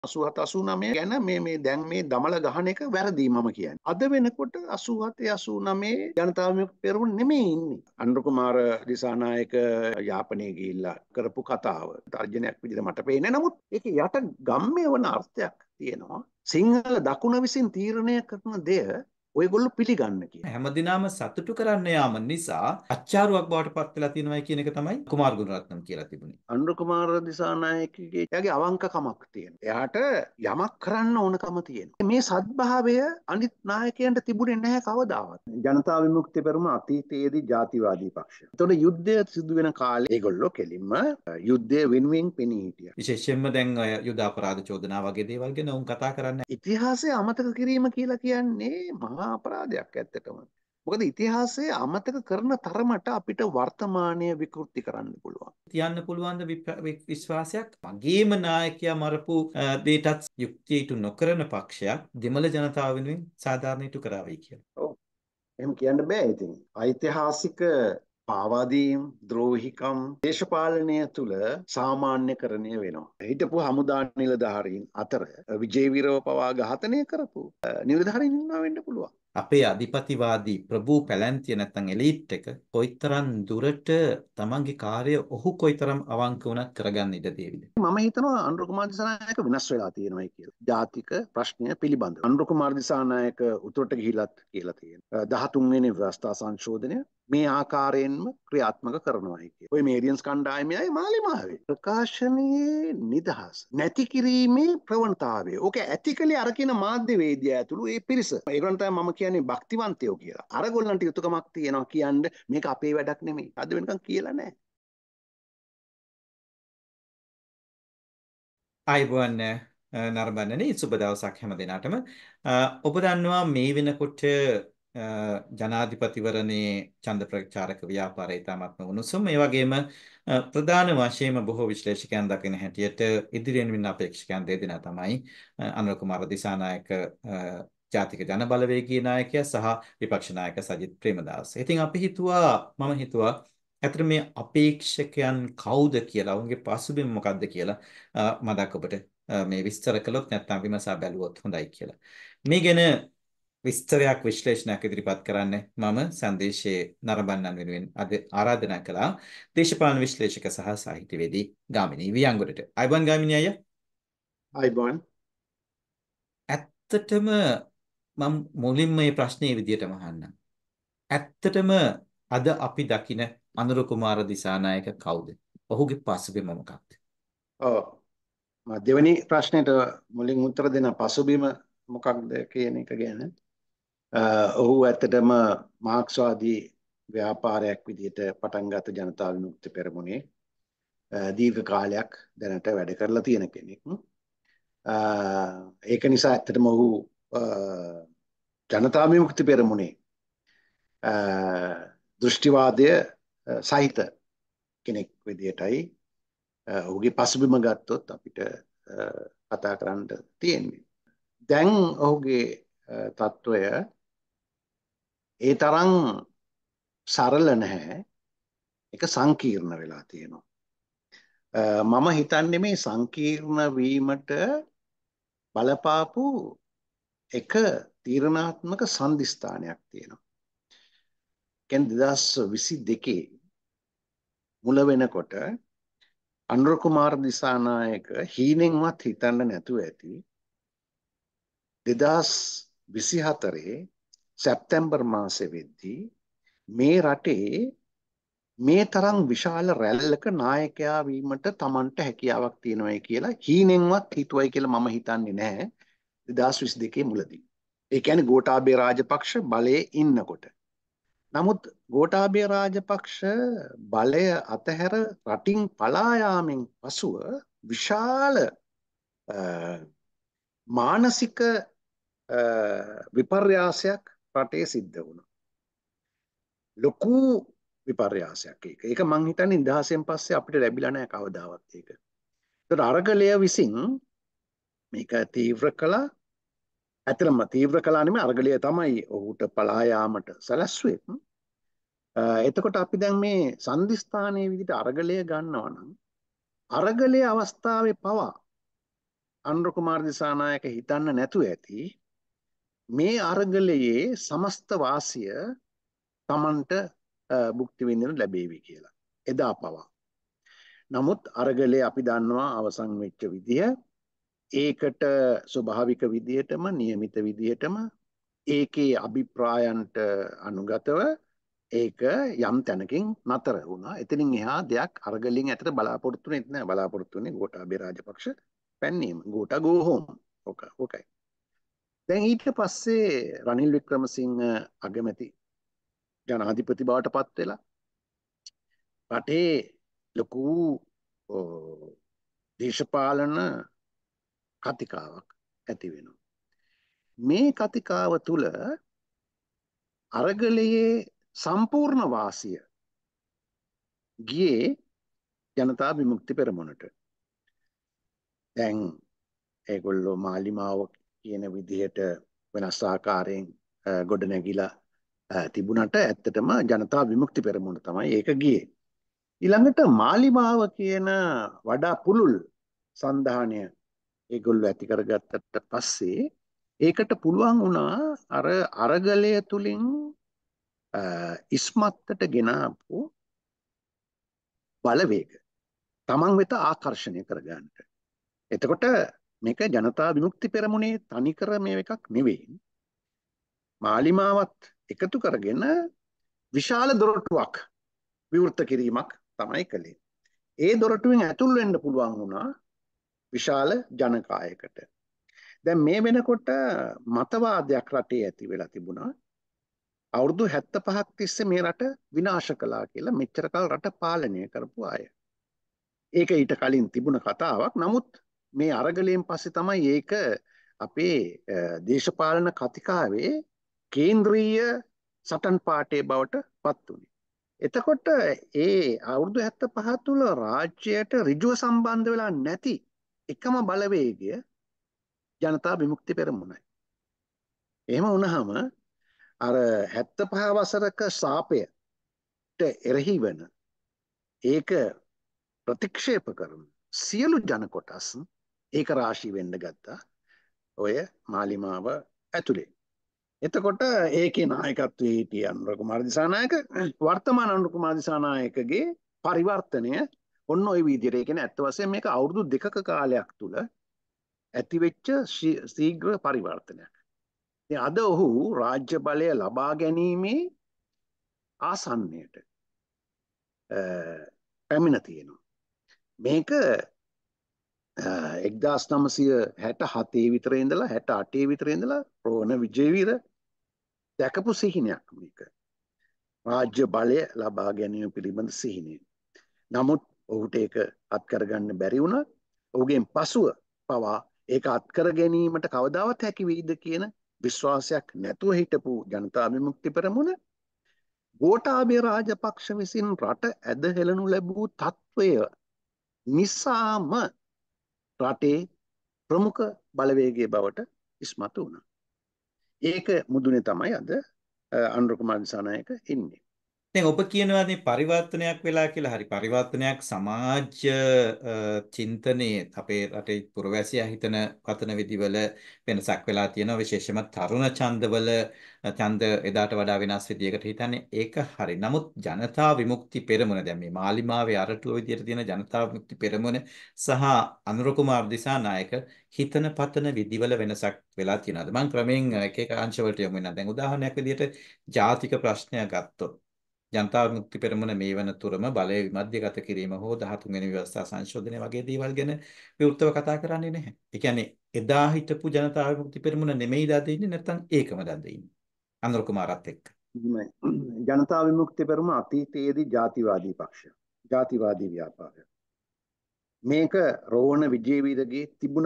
87 89 ගැන මේ දැන් මේ දමල ගහන එක වැරදි මම කියන්නේ. අද වෙනකොට 87 89 ජනතා විමුක්ති පෙරමුණ නෙමෙයි ඉන්නේ. අනුර කුමාර දිසානායක යාපනයේ ගිහිල්ලා කරපු කතාව තර්ජනයක් විදිහට මට පේන්නේ. නමුත් ඒක යට ගම්මේ වන අර්ථයක් තියෙනවා. සිංහල දකුණ විසින් තීරණය කරන දෙය ඔයගොල්ලෝ පිළිගන්න කියන. හැමදිනම සතුටු කරන්න යාම නිසා අච්චාරුවක් බවට පත් වෙලා තියෙනවා කියන එක තමයි කුමාර ගුණරත්නම් කියලා තිබුණේ. අනුර කුමාර දිසානායකගේ එයාගේ අවංකකමක් තියෙනවා. එයාට යමක් කරන්න ඕනකම තියෙනවා. මේ සද්භාවය අනිත් නායකයන්ට තිබුණේ නැහැ කවදාවත්. ජනතා විමුක්ති පෙරමුණ අතීතයේදී ජාතිවාදී පක්ෂය. එතකොට යුද්ධය සිදු වෙන කාලේ ඒගොල්ලෝ කෙලින්ම යුද්ධය වෙනුවෙන් පෙනී හිටියා. විශේෂයෙන්ම දැන් ඔය යුද අපරාධ චෝදනා වගේ දේවල් ගැන උන් කතා කරන්නේ. ඉතිහාසය අමතක කිරීම කියලා කියන්නේ මහා අපරාධයක් ඇත්තටම. මොකද ඉතිහාසය අමතක කරන තරමට අපිට වර්තමානය විකෘති කරන්න පුළුවන්. තියන්න පුළුවන් විශ්වාසයක් මගේම නායකයා මරපු දේටත් යුක්තියට නොකරන පක්ෂයක් දෙමළ ජනතාව වෙනුවෙන් සාධාරණීතු කරාවයි කියලා. ඔව්. එහෙම කියන්න බෑ ඉතින්. ඓතිහාසික පාවාදීම් ද්‍රෝහිකම් දේශපාලනය තුළ සාමාන්‍යකරණය වෙනවා. හිටපු හමුදා නිලධාරීන් අතර විජේවීරව පවා ඝාතනය කරපු නිලධාරීන් ඉන්නවා වෙන්න පුළුවන්. අපේ අධිපතිවාදී ප්‍රභූ පැලැන්තිය නැත්තම් එලීට් එක කොයිතරම් දුරට තමන්ගේ කාර්යය ඔහු කොයිතරම් අවංක වුණත් කරගන්න ඉඩ දෙවිද? මම හිතනවා අනුර කුමාර දිසානායක වෙනස් වෙලා තියෙනවා කියලා. ජාතික ප්‍රශ්නය පිළිබඳව. අනුර කුමාර දිසානායක උතුරට ගිහිලත් කියලා තියෙනවා. 13 වෙනි ව්‍යවස්ථා සංශෝධනය මේ ආකාරයෙන්ම ක්‍රියාත්මක කරනවායි කිය. ඔය මේරියන්ස් කණ්ඩායමයි මාලිමාවේ ප්‍රකාශනයේ නිදහස නැති කිරීමේ ප්‍රවණතාවය. ඕක ඇතිකලේ අර කියන මාධ්‍යවේදියා ඇතුළු ඒ පිරිස. ඒගොල්ලන් තමයි මම කියන්නේ භක්තිවන්තයෝ කියලා. අරගොල්ලන්ට යුතුයකමක් තියෙනවා කියන්නේ මේක අපේ වැඩක් නෙමෙයි. අද වෙනකන් කියලා නැහැ. අයිබෝන් නරඹන්නනේ සුබ දවසක් හැම දිනාටම. ඔබ දන්නවා මේ වෙනකොට ජනාධිපතිවරණයේ ඡන්ද ප්‍රචාරක ව්‍යාපාරය ඉතාමත්ම උණුසුම්. ඒ වගේම ප්‍රධාන වශයෙන්ම බොහෝ විශ්ලේෂකයන් දකින හැටියට ඉදිරියෙන් වෙන අපේක්ෂකයන් දෙදෙනා තමයි අනුර කුමාර දිසානායක ජාතික ජන බලවේගීය නායකයා සහ විපක්ෂ නායක සජිත් ප්‍රේමදාස. ඉතින් අපි මම හිතුවා ඇත්තට මේ අපේක්ෂකයන් කවුද කියලා, ඔවුන්ගේ පසුබිම මොකක්ද කියලා මදක් ඔබට මේ විස්තර කළොත් නැත්නම් විමසා බැලුවොත් හොඳයි කියලා. මේ ගැන විස්තරයක් විශ්ලේෂණයක් ඉදිරිපත් කරන්න මම සංදේශයේ නරඹන්නන් වෙනුවෙන් අද ආරාධනා කළා දේශපාලන විශ්ලේෂක සහ සාහිත්‍යවේදී ගාමිණී වියංගොඩට. අයිබෝන් ගාමිණී අයියා. අයිබෝන්. ඇත්තටම මම මුලින්ම මේ ප්‍රශ්නේ විදියටම අහන්නම්. ඇත්තටම අද අපි දකින අනුර කුමාර දිසානායක කවුද? ඔහුගේ පසුබිම මොකක්ද? ඔව්. දෙවෙනි ප්‍රශ්නෙට මුලින් උත්තර දෙන පසුබිම මොකක්ද කියන එක ගැන ඔහු ඇත්තටම මාක්ස්වාදී ව්‍යාපාරයක් විදිහට පටන් ගත ජනතා විමුක්ති පෙරමුණේ දීර්ඝ කාලයක් දැනට වැඩ කරලා තියෙන කෙනෙක්. ඒක නිසා ඇත්තටම ඔහු ජනතා විමුක්ති පෙරමුණේ දෘෂ්ටිවාදය සහිත කෙනෙක් විදිහටයි ඔහුගේ පසුබිම ගත්තොත් අපිට කතා කරන්න තියෙන්නේ. දැන් ඔහුගේ තත්ත්වය ඒ තරම් සරල නැහැ. ඒක සංකීර්ණ වෙලා තියෙනවා. මම හිතන්නේ මේ සංකීර්ණ වීමට බලපාපු එක තීරණාත්මක සන්ධිස්ථානයක් තියෙනවා. කියන්නේ 2022 මුල වෙනකොට අනුර කුමාර දිසානායක හීනෙන්වත් හිතන්න නැතුව ඇති 2024 සැප්තැම්බර් මාසෙ වෙද්දී මේ රටේ මේ තරම් විශාල රැල්ලක නායකයා වීමට Tamanට හැකියාවක් තියෙනවායි කියලා හීනෙන්වත් හිතුවයි කියලා මම හිතන්නේ නැහැ 2022 මුලදී. ඒ කියන්නේ ගෝඨාභය රාජපක්ෂ බලයේ ඉන්නකොට. නමුත් ගෝඨාභය රාජපක්ෂ බලය අතහැර රටින් පලා යාමෙන් පසුව විශාල මානසික විපර්යාසයක් රටේ සිද්ධ වුණා. ලොකු විපර්යාසයක් ඒක. ඒක මං හිතන්නේ නිදහසෙන් පස්සේ අපිට ලැබිලා නැහැ කවදාවත් ඒක. ඒතර අරගලය විසින් මේක තීව්‍ර කළා. ඇත්තටම තීව්‍ර කළා නෙමෙයි අරගලය තමයි ඔහුට පලා යාමට සැලැස්සුවේ. එතකොට අපි දැන් මේ සන්ධිස්ථානයේ විදිහට අරගලය ගන්නවා නම් අරගලයේ අවස්ථාවේ පවා අනුර කුමාර දිසානායක හිතන්න නැතුව ඇති මේ අරගලයේ සමස්ත වාසිය තමන්ට භුක්ති විඳින්න ලැබේවි කියලා. එදා පවා. නමුත් අරගලයේ අපි දන්නවා අවසන් වෙච්ච විදිය ඒකට ස්වභාවික විදියටම નિયમિત විදියටම ඒකේ අභිප්‍රායන්ට අනුගතව ඒක යම් තැනකින් නතර වුණා. එතනින් එහා දෙයක් අරගලින් ඇතට බලාපොරොත්තු වෙන්නේ නැහැ. බලාපොරොත්තු වෙන්නේ ගෝඨාභය රාජපක්ෂ පැන්නීම. Gota go home. ඕකයි. දැන් ඊට පස්සේ රනිල් වික්‍රමසිංහ අගමැති ජනාධිපති බවට පත් වෙලා රටේ ලොකු දේශපාලන කතිකාවක් ඇති වෙනවා. මේ කතිකාව තුළ අරගලයේ සම්පූර්ණ වාසිය ගියේ ජනතා විමුක්ති පෙරමුණට. දැන් ඒගොල්ලෝ මාලිමාව කියන විදිහට වෙනස් ආකාරයෙන් ගොඩනැගිලා තිබුණට ඇත්තටම ජනතා විමුක්ති පෙරමුණ තමයි ඒක ගියේ. ඊළඟට මාලිමාව කියන වඩා පුළුල් සන්ධානය ඒගොල්ලෝ ඇති කරගත්තට පස්සේ ඒකට පුළුවන් වුණා අර අරගලය තුලින් ඉස්මත්තට ගෙනාපු බලවේග තමන් වෙත ආකර්ෂණය කරගන්නට. එතකොට මේක ජනතා විමුක්ති පෙරමුණේ තනිකර මේ එකක් නෙවෙයි. මාලිමාවත් එකතු කරගෙන විශාල දොරටුවක් විවෘත කිරීමක් තමයි කළේ. ඒ දොරටුවෙන් ඇතුල් වෙන්න පුළුවන් වුණා විශාල ජනකායකට. දැන් මේ වෙනකොට මතවාදයක් රටේ ඇති වෙලා තිබුණා. අවුරුදු 75ක් තිස්සේ මේ රට විනාශ කළා කියලා මෙච්චර කල් රට පාලනය කරපු අය. ඒක ඊට කලින් තිබුණ කතාවක්. නමුත් මේ අරගලයෙන් පස්සේ තමයි ඒක අපේ දේශපාලන කතිකාවේ කේන්ද්‍රීය සටන් පාඨයේ බවට පත් වුණේ. එතකොට ඒ අවුරුදු 75 තුල රාජ්‍යයට ඍජුව සම්බන්ධ වෙලා නැති එකම බලවේගය ජනතා විමුක්ති පෙරමුණයි. එහෙම වුණාම අර 75 වසරක සාපයට එරෙහි වෙන ඒක ප්‍රතික්ෂේප කරන සියලු ජන කොටස් ඒක රාශී වෙන්න ගත්තා ඔය මාලිමාව ඇතුලේ. එතකොට ඒකේ නායකත්වයේ හිටිය අනුර කුමාර දිසානායක වර්තමාන අනුර කුමාර දිසානායකගේ පරිවර්තනය ඔන්න ඔය විදිහට. ඒ කියන්නේ ඇත්ත වශයෙන් මේක අවුරුදු දෙකක කාලයක් තුල ඇතිවෙච්ච ශීඝ්‍ර පරිවර්තනයක්. ඉතින් අද ඔහු රාජ්‍ය බලය ලබා ගැනීමේ ආසන්නයට පැමිණ තියෙනවා. මේක 1967 විතර ඉඳලා 68 විතර ඉඳලා රෝහණ විජේවීර දැකපු සිහිනයක් මේක. රාජ්‍ය බලය ලබා ගැනීම පිළිබඳ සිහිනය. නමුත් ඔහුට ඒක අත් කරගන්න බැරි වුණා. ඔහුගෙන් පසුව පවා ඒක අත් කර ගැනීමට කවදාවත් හැකි වෙයිද කියන විශ්වාසයක් නැතුව හිටපු ජනතා විමුක්ති පෙරමුණ ගෝඨාභය රාජපක්ෂ විසින් රට ඇදහෙළනු ලැබූ තත්ත්වය නිසාම රටේ ප්‍රමුඛ බලවේගයේ බවට ඉස්මතු වුණා. ඒක මුදුනේ තමයි අද අනුර කුමාර දිසානායක ඉන්නේ. දැන් ඔබ කියනවානේ පරිවර්තනයක් වෙලා කියලා. හරි, පරිවර්තනයක් සමාජ චින්තනයේ අපේ රටේ පුරවැසියා හිතන පතන විදිවල වෙනසක් වෙලා තියෙනවා. විශේෂයෙන්ම තරුණ ඡන්දවල ඡන්ද එදාට වඩා වෙනස් විදියකට හිතන්නේ. ඒක හරි. නමුත් ජනතා විමුක්ති පෙරමුණ දැන් මේ මාලිමාවේ අරටුව විදියට තියෙන ජනතා විමුක්ති පෙරමුණ සහ අනුර කුමාර දිසානායක හිතන පතන විදිවල වෙනසක් වෙලා තියෙනවාද? මම ක්‍රමයෙන් එක එක අංශවලට යමු වෙනවා. දැන් උදාහරණයක් විදියට ජාතික ප්‍රශ්නයක් ගත්තොත් ජනතා විමුක්ති පෙරමුණ මේ වන තුරම බලය විමධ්‍යගත කිරීම හෝ 13 වෙනි ව්‍යවස්ථා සංශෝධනය වගේ දේවල් ගැන විවෘතව කතා කරන්නේ නැහැ. ඒ කියන්නේ එදා හිටපු ජනතා විමුක්ති පෙරමුණ නෙමෙයිද අද ඉන්නේ, නැත්නම් ඒකමද අද ඉන්නේ අනුර කුමාරත් එක්ක? ජනතා විමුක්ති පෙරමුණ අතීතයේදී ජාතිවාදී පක්ෂය. ජාතිවාදී ව්‍යාපාරය. මේක රෝහණ විජේවීරගේ තිබුණ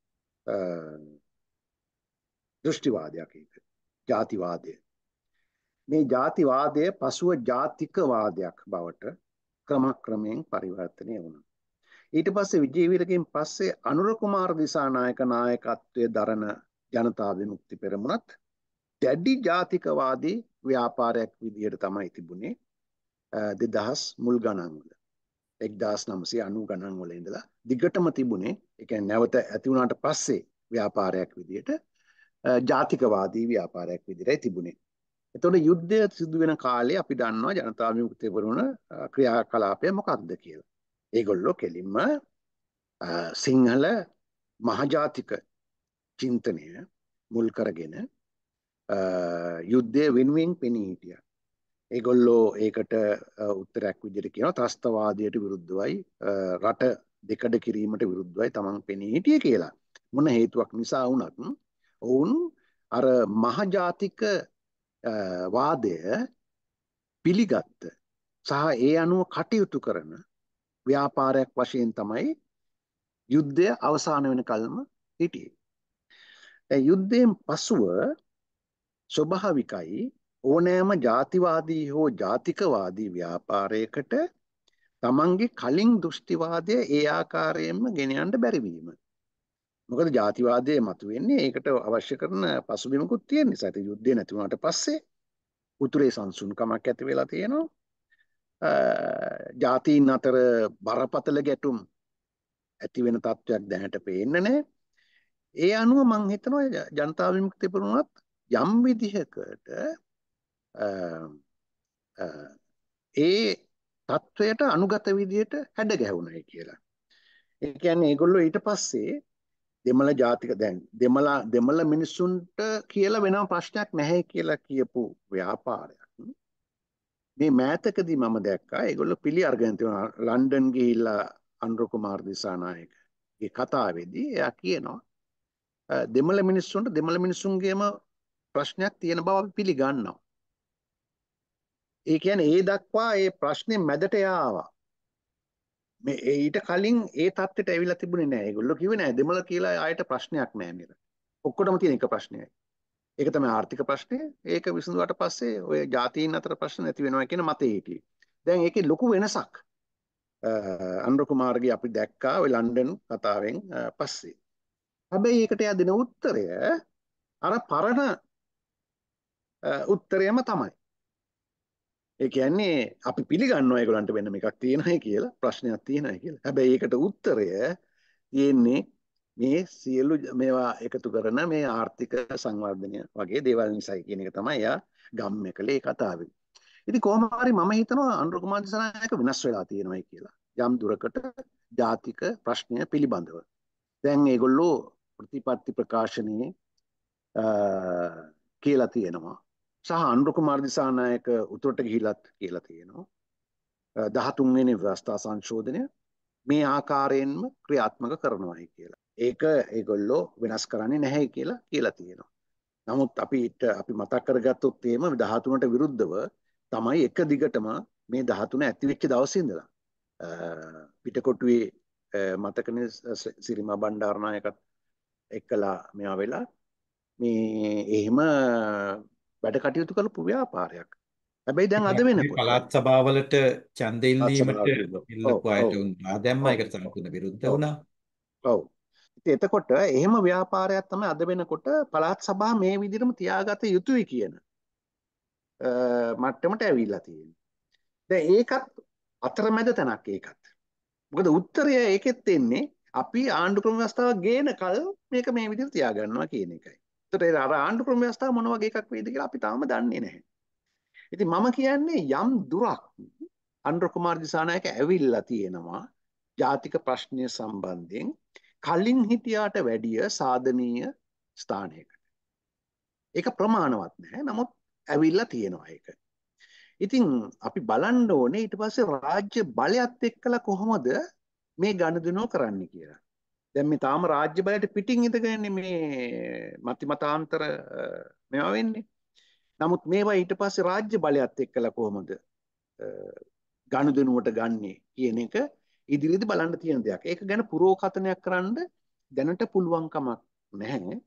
දෘෂ්ටිවාදයක්. ඒක ජාතිවාදය. මේ ජාතිවාදය පසුව ජාතිකවාදයක් බවට ක්‍රමක්‍රමයෙන් පරිවර්තනය වුණා. ඊට පස්සේ විජේවීරගෙන් පස්සේ අනුර කුමාර දිසානායක නායකත්වයේ දරන ජනතා විමුක්ති පෙරමුණත් දැඩි ජාතිකවාදී ව්‍යාපාරයක් විදිහට තමයි තිබුණේ 2000 මුල් ගණන් වල. 1990 ගණන් වල ඉඳලා දිගටම තිබුණේ ඒ කියන්නේ නැවත ඇති වුණාට පස්සේ ව්‍යාපාරයක් විදියට ජාතිකවාදී ව්‍යාපාරයක් විදිහටයි තිබුණේ. එතකොට යුද්ධය සිදු වෙන කාලේ අපි දන්නවා ජනතා විමුක්ති පෙරමුණ ක්‍රියාකලාපය මොකක්ද කියලා. ඒගොල්ලෝ කෙලින්ම සිංහල මහජාතික චින්තනය මුල් කරගෙන යුද්ධය වෙනුවෙන් පෙනී හිටියා. ඒගොල්ලෝ ඒකට උත්තරයක් විදිහට කියනවා ත්‍රස්තවාදයට විරුද්ධවයි රට දෙකඩ කිරීමට විරුද්ධවයි තමන් පෙනී හිටියේ කියලා. මොන හේතුවක් නිසා වුණත් ඔවුන් අර මහජාතික වාදය පිළිගත්ත සහ ඒ අනුව කටයුතු කරන ව්‍යාපාරයක් වශයෙන් තමයි යුද්ධය අවසාන වෙන කල්ම හිටියේ. යුද්ධයෙන් පසුව ස්වභාවිකයි ඕනෑම ජාතිවාදී හෝ ජාතිකවාදී ව්‍යාපාරයකට තමන්ගේ කලින් දෘෂ්ටිවාදය ඒ ආකාරයෙන්ම ගෙන යන්න බැරි වීම. මොකද ජාතිවාදය මතුවෙන්නේ ඒකට අවශ්‍ය කරන පසුබිමකුත් තියෙන නිසා. ඒ යුද්ධය නැති වුණාට පස්සේ උතුරේ සංසුන්කමක් ඇති වෙලා තියෙනවා. ජාතීන් අතර බරපතල ගැටුම් ඇති වෙන තත්ත්වයක් දැනට පේන්නේ නැහැ. ඒ අනුව මම හිතනවා ජනතා විමුක්ති පෙරමුණත් යම් විදිහකට ඒ තත්ත්වයට අනුගත විදිහට හැඩ ගැහුණයි කියලා. ඒ කියන්නේ ඒගොල්ලෝ ඊට පස්සේ දෙමළ ජාතික දැන් දෙමළ මිනිස්සුන්ට කියලා වෙනම ප්‍රශ්නයක් නැහැ කියලා කියපු ව්‍යාපාරයක්. මේ මෑතකදී මම දැක්කා ඒගොල්ලෝ පිළි අරගෙන තියෙනවා ලන්ඩන් ගිහිල්ලා අනුර කුමාර දිසානායකගේ කතාවේදී එයා කියනවා දෙමළ මිනිස්සුන්ට දෙමළ මිනිස්සුන්ගේම ප්‍රශ්නයක් තියෙන බව අපි පිළිගන්නවා. ඒ කියන්නේ ඒ දක්වා ඒ ප්‍රශ්නේ මැදට යාවා. මේ ඊට කලින් ඒ තත්ත්වයට ඇවිල්ලා තිබුණේ නැහැ. ඒගොල්ලෝ කිව්වේ නැහැ දෙමළ කියලා ආයෙත් ප්‍රශ්නයක් නැහැ නේද. ඔක්කොටම තියෙන එක ප්‍රශ්නයයි. ඒක තමයි ආර්ථික ප්‍රශ්නය. ඒක විසඳුවාට පස්සේ ඔය ජාතීන් අතර ප්‍රශ්න නැති වෙනවා කියන මතය හිටියේ. දැන් ඒකේ ලොකු වෙනසක් අනුර කුමාරගේ අපි දැක්කා ඔය ලන්ඩන් කතාවෙන් පස්සේ. හැබැයි ඒකට එයා දෙන උත්තරය අර පරණ උත්තරයම තමයි. ඒ කියන්නේ අපි පිළිගන්නවා ඒගොල්ලන්ට වෙනම එකක් තියෙනයි කියලා ප්‍රශ්නයක් තියෙනයි කියලා. හැබැයි ඒකට උත්තරය තියෙන්නේ මේ සියලු මේවා එකතු කරන මේ ආර්ථික සංවර්ධනය වගේ දේවල් නිසායි කියන එක තමයි යා ගම්ම කළේ කතාවේ. ඉතින් කොහොම හරි මම හිතනවා අනුර කුමාර දිසානායක වෙනස් වෙලා තියෙනවායි කියලා. යම් දුරකට ජාතික ප්‍රශ්නය පිළිබඳව. දැන් ඒගොල්ලෝ ප්‍රතිපත්ති ප්‍රකාශනයේ කියලා තියෙනවා. සහ අනුර කුමාර දිසානායක උතුරට ගිහිලත් කියලා තියෙනවා. 13 වෙනි ව්‍යවස්ථා සංශෝධනය මේ ආකාරයෙන්ම ක්‍රියාත්මක කරනවායි කියලා. ඒක ඒගොල්ලෝ වෙනස් කරන්නේ නැහැ කියලා තියෙනවා. නමුත් අපි මතක් කරගත්තොත් එහෙම 13ට විරුද්ධව තමයි එක දිගටම මේ 13 ඇති වෙච්ච දවසේ ඉඳලා පිටකොටුවේ මතකනේ සිරිමා බණ්ඩාරනායකත් එක්කලා මෙයා වෙලා මේ එහෙම වැඩ කටයුතු කරපු ව්‍යාපාරයක්. හැබැයි දැන් අද වෙනකොට පළාත් සභාවලට ඡන්ද ඉල්ලීමට ඉල්ලපු අයට උන්ලා දැම්ම ඒකට සම්පූර්ණ විරුද්ධ වුණා. ඔව්. ඉතින් එතකොට එහෙම ව්‍යාපාරයක් තමයි අද වෙනකොට පළාත් සභා මේ විදිහටම තියාගත යුතුයි කියන මට්ටමට ඇවිල්ලා තියෙනවා. දැන් ඒකත් අතරමැද තැනක් ඒකත්. මොකද උත්තරය ඒකෙත් එන්නේ අපි ආණ්ඩු ක්‍රම ව්‍යවස්ථාව ගේන කල මේක මේ විදිහට තියාගන්නවා කියන එකයි. ඒතර අර ආණ්ඩු ක්‍රම ව්‍යවස්ථාව මොන වගේ එකක් වේද කියලා අපි තාම දන්නේ නැහැ. ඉතින් මම කියන්නේ යම් දුරක් අනුර කුමාර දිසානායක ඇවිල්ලා තියෙනවා ජාතික ප්‍රශ්නය සම්බන්ධයෙන් කලින් හිටියාට වැඩිය සාධනීය ස්ථානයකට. ඒක ප්‍රමාණවත් නැහැ. නමුත් ඇවිල්ලා තියෙනවා ඒක. ඉතින් අපි බලන්න ඕනේ ඊට පස්සේ රාජ්‍ය බලයත් එක්කලා කොහොමද මේ ගනුදෙනුව කරන්න කියලා. දැන් මේ තාම රාජ්‍ය බලයට පිටින් ඉඳගෙන මේ මතිමතාන්තර මේවා වෙන්නේ. නමුත් මේවා ඊට පස්සේ රාජ්‍ය බලයත් එක්කලා කොහොමද ගනුදෙනුවට ගන්නෙ කියන එක ඉදිරියේදී බලන්න තියෙන දෙයක්. ඒක ගැන පුරෝකථනයක් කරන්න දැනට පුළුවන් කමක් නැහැ.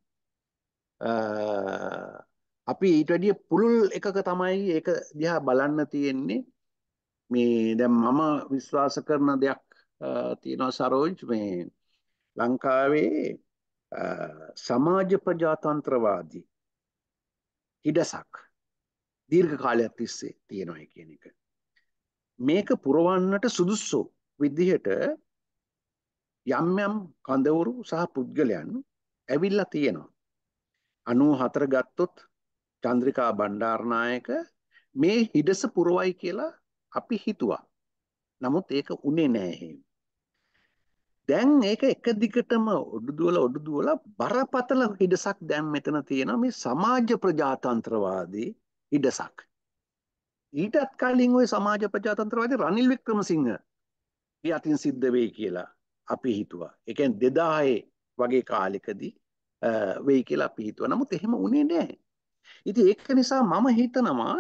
අපි ඊට වැඩිය පුළුල් එකක තමයි ඒක දිහා බලන්න තියෙන්නේ. මේ දැන් මම විශ්වාස කරන දෙයක් තියෙනවා සරෝජ් මේ ලංකාවේ සමාජ ප්‍රජාතන්ත්‍රවාදී හිඩසක් දීර්ඝ කාලයක් තිස්සේ තියෙනවා කියන එක. මේක පුරවන්නට සුදුසු විදිහට යම් යම් කඳවුරු සහ පුද්ගලයන් ඇවිල්ලා තියෙනවා. 94 ගත්තොත් චන්ද්‍රිකා බණ්ඩාරනායක මේ හිඩස පුරවයි කියලා අපි හිතුවා. නමුත් ඒක උනේ නෑ එහෙම. දැන් ඒක එක දිගටම ඔඩු දුවලා බරපතල හිඩසක් දැන් මෙතන තියෙනවා මේ සමාජ ප්‍රජාතන්ත්‍රවාදී හිඩසක්. ඊටත් කලින් ওই සමාජ ප්‍රජාතන්ත්‍රවාදී රනිල් වික්‍රමසිංහ යටින් සිද්ධ වෙයි කියලා අපි හිතුවා. ඒ කියන්නේ 2000 වගේ කාලෙකදී වෙයි කියලා අපි හිතුවා. නමුත් එහෙම උනේ නැහැ. ඉතින් ඒක නිසා මම හිතනවා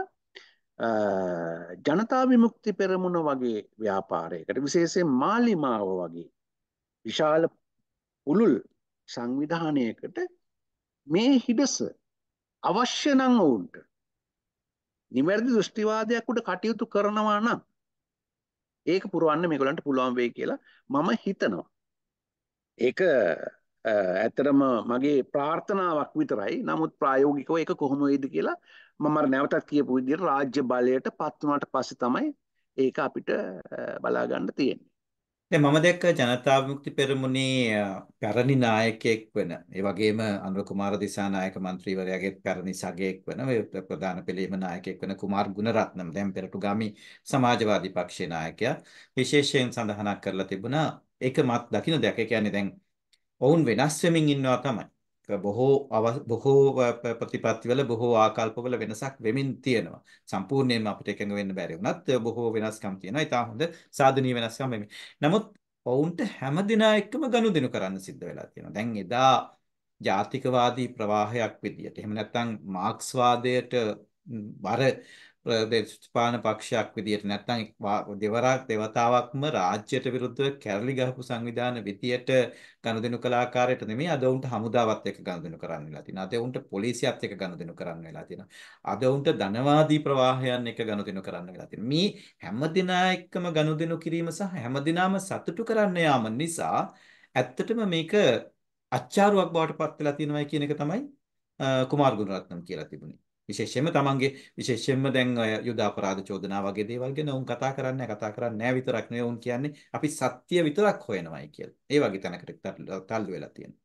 ජනතා විමුක්ති පෙරමුණ වගේ ව්‍යාපාරයකට විශේෂයෙන් මාලිමාව වගේ විශාල පුළුල් සංවිධානයකට මේ හිඩස අවශ්‍ය නම් වුන්ට නිවැරදි දෘෂ්ටිවාදයක් උඩ කටයුතු කරනවා නම් ඒක පුරවන්න මේගොල්ලන්ට පුළුවන් වෙයි කියලා මම හිතනවා. ඒක ඇත්තටම මගේ ප්‍රාර්ථනාවක් විතරයි. නමුත් ප්‍රායෝගිකව ඒක කොහොම වෙයිද කියලා මම අර නැවතත් කියපු විදිහට රාජ්‍ය බලයට පත් වුණාට පස්සේ තමයි ඒක අපිට බලා ගන්න තියෙන්නේ. දැන් මම දැක්ක ජනතා විමුක්ති පෙරමුණේ පැරණි නායකයෙක් වෙන ඒ වගේම අනුර කුමාර දිසානායක මන්ත්‍රීවරයාගේ පැරණි සගයෙක් වෙන ප්‍රධාන පෙළීම නායකයෙක් වෙන කුමාර් ගුණරත්නම් දැන් පෙරටුගාමි සමාජවාදී පක්ෂයේ නායකයා විශේෂයෙන් සඳහනක් කරලා තිබුණා. ඒක මත් දකින්න දෙයක්. ඒ කියන්නේ දැන් ඔවුන් වෙනස් වෙමින් ඉන්නවා තමයි. බොහෝ ප්‍රතිපත්තිවල බොහෝ ආකල්පවල වෙනසක් වෙමින් තියෙනවා. සම්පූර්ණයෙන්ම අපිට එකඟ වෙන්න බැරි වුණත් බොහෝ වෙනස්කම් තියෙනවා. ඒ හොඳ සාධනීය වෙනස්කම් වෙමින්. නමුත් ඔවුන්ට හැමදිනා එක්කම ගනුදෙනු කරන්න සිද්ධ වෙලා තියෙනවා. දැන් එදා ජාතිකවාදී ප්‍රවාහයක් විදියට එහෙම නැත්නම් මාක්ස්වාදයට බර දේශපාලන පක්ෂයක් විදියට නැත්නම් දෙවතාවක්ම රාජ්‍යයට විරුද්ධව කැරලි ගහපු සංවිධාන විදියට ගනුදෙනු කළ ආකාරයට නෙමෙයි අද උන්ට හමුදාවත් එක්ක ගනුදෙනු කරන්න වෙලා තියෙනවා. අද උන්ට පොලිසියත් එක්ක ගනුදෙනු කරන්න වෙලා තියෙනවා. අද උන්ට ධනවාදී ප්‍රවාහයන් එක්ක ගනුදෙනු කරන්න වෙලා තියෙනවා. මේ හැමදිනා එක්කම ගනුදෙනු කිරීම සහ හැමදිනාම සතුටු කරන්න යාම නිසා ඇත්තටම මේක අච්චාරුවක් බවට පත් වෙලා තියෙනවා කියන එක තමයි කුමාර් ගුණරත්නම් කියලා තිබුණේ. විශේෂයෙන්ම දැන් යුද අපරාධ චෝදනා වගේ දේවල් ගැන උන් කතා කරන්නේ නැහැ විතරක් නෙවෙයි උන් කියන්නේ අපි සත්‍ය විතරක් හොයනවායි කියලා. ඒ වගේ තැනකට තල්ලු වෙලා තියෙනවා.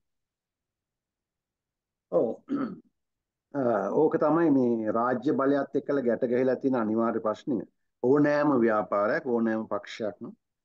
ඔව්. ඕක තමයි මේ රාජ්‍ය බලයත් එක්කලා ගැට ගැහිලා තියෙන අනිවාර්ය ප්‍රශ්නය. ඕනෑම ව්‍යාපාරයක් ඕනෑම පක්ෂයක්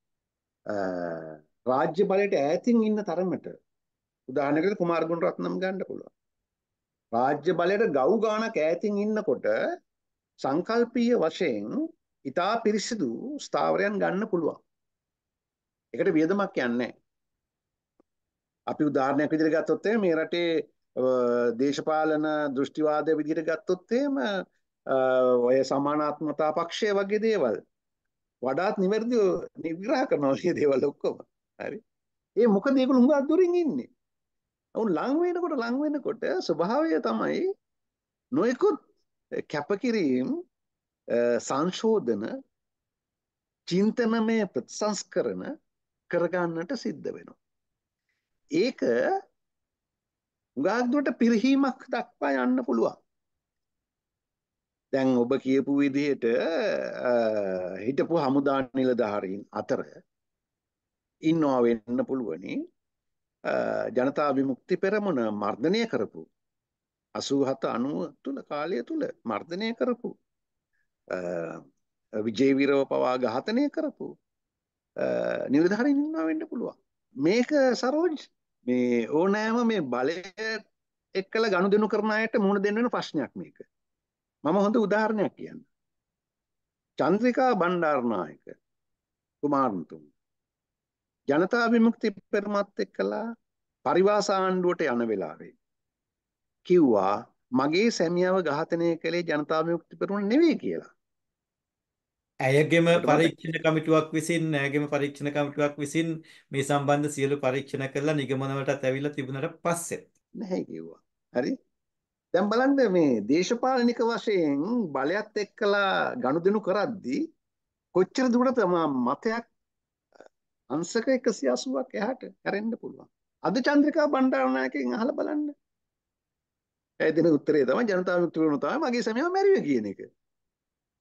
රාජ්‍ය බලයට ඈතින් ඉන්න තරමට උදාහරණයකට කුමාර ගුණරත්නම් ගන්න පුළුවන්. රාජ්‍ය බලයට ගව් ගානක් ඈතින් ඉන්නකොට සංකල්පීය වශයෙන් ඉතා පිරිසිදු ස්ථාවරයන් ගන්න පුළුවන්. ඒකට වියදමක් යන්නේ. අපි උදාහරණයක් විදිහට ගත්තොත් මේ රටේ දේශපාලන දෘෂ්ටිවාදය විදිහට ගත්තොත් ඔය සමානාත්මතා පක්ෂය වගේ දේවල් වඩාත් නිවැරදිව විග්‍රහ කරනවා වගේ දේවල් ඔක්කොම. හරි. ඒ මොකද ඒගොල්ලෝ හුඟක් දුරින් ඉන්නේ. උන් ලං වෙනකොට ස්වභාවය තමයි නොයෙකුත් කැපකිරීම් සංශෝධන චින්තනමය ප්‍රතිසංස්කරණ කරගන්නට සිද්ධ වෙනවා. ඒක හුඟක් දුරට පිරිහීමක් දක්වා යන්න පුළුවන්. දැන් ඔබ කියපු විදිහට හිටපු හමුදා නිලධාරීන් අතර ඉන්නවා වෙන්න පුළුවනි. ජනතා විමුක්ති පෙරමුණ මර්ධනය කරපු 87 90 තුල කාලය තුල මර්ධනය කරපු විජේවීරව පවා ඝාතනය කරපු නිලධාරීන් ඉන්නවා වෙන්න පුළුවන්. මේක සරෝජ් මේ ඕනෑම මේ බලය එක්කලා ගනුදෙනු කරන අයට මුහුණ දෙන්න වෙන ප්‍රශ්නයක් මේක. මම හොඳ උදාහරණයක් කියන්න. චන්ද්‍රිකා බණ්ඩාරනායක කුමාරතුංග ජනතා විමුක්ති පෙරමුණත් එක්කලා පරිවාස ආණ්ඩුවට යන වෙලාවේ කිව්වා මගේ සැමියාව ඝාතනය කළේ ජනතා විමුක්ති පෙරමුණ නෙවෙයි කියලා. ඇයගේම පරීක්ෂණ කමිටුවක් විසින් මේ සම්බන්ධ සියලු පරීක්ෂණ කරලා නිගමනවලටත් ඇවිල්ලා තිබුණාට පස්සේ නැහැ කිව්වා. හරි. දැන් බලන්න මේ දේශපාලනික වශයෙන් බලයත් එක්කලා ගනුදෙනු කරද්දී කොච්චර දුරට මතයක් අංශක 180ක් එහාට හැරෙන්න පුළුවන්. අද චන්ද්‍රිකා බණ්ඩාරනායකගෙන් අහලා බලන්න. ඒ දෙන උත්තරේ තමයි ජනතා විමුක්ති පෙරමුණ තමයි මගේ සැමියාව මැරුවේ කියන එක.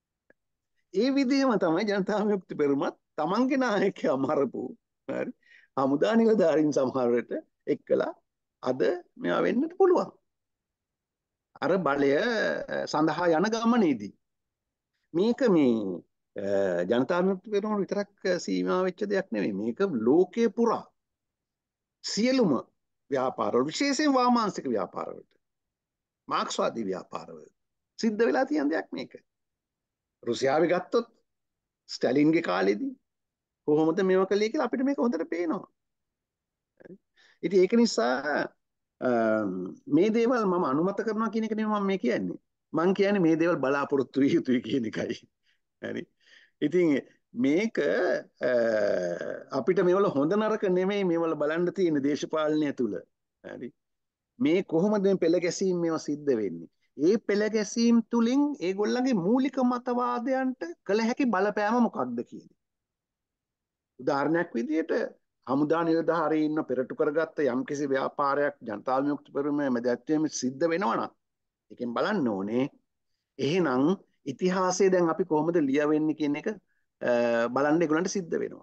ඒ විදිහම තමයි ජනතා විමුක්ති පෙරමුණත් තමන්ගේ නායකයා මරපු හරි හමුදා නිලධාරීන් සමහරට එක්කලා අද මෙයා වෙන්නට පුළුවන්. අර බලය සඳහා යන ගමනේදී මේක මේ ජනතා විමුක්ති පෙරමුණ විතරක් සීමා වෙච්ච දෙයක් නෙවෙයි. මේක ලෝකයේ පුරා සියලුම ව්‍යාපාරවල විශේෂයෙන් වාමාංශික ව්‍යාපාරවලට මාක්ස්වාදී ව්‍යාපාරවල සිද්ධ වෙලා තියෙන දෙයක් මේක. රුසියාවේ ගත්තොත් ස්ටැලින්ගේ කාලෙදී කොහොමද මේව කළේ කියලා අපිට මේක හොඳට පේනවා. ඉතින් ඒක නිසා මේ දේවල් මම අනුමත කරනවා කියන එක නෙමෙයි මම මේ කියන්නේ. මම කියන්නේ මේ දේවල් බලාපොරොත්තු විය යුතුයි කියන එකයි. හරි. ඉතින් මේක අපිට මේවල හොඳ නරක නෙමෙයි මේවල බලන්න තියෙන දේශපාලනය තුල. හරි. මේ කොහොමද මේ පෙළ ගැසීම් මේවා සිද්ධ වෙන්නේ? ඒ පෙළ ගැසීම් තුලින් ඒගොල්ලන්ගේ මූලික මතවාදයන්ට කළ හැකි බලපෑම මොකක්ද කියන්නේ. උදාහරණයක් විදිහට හමුදා නිලධාරීන්ව පෙරටු කරගත්ත යම්කිසි ව්‍යාපාරයක් ජනතා විමුක්ති පෙරමුණේ මැදැත්වීම සිද්ධ වෙනවා නම් ඒකෙන් බලන්න ඕනේ එහෙනම් ඉතිහාසය දැන් අපි කොහොමද ලියවෙන්නේ කියන එක බලන්න ඒගොල්ලන්ට සිද්ධ වෙනවා.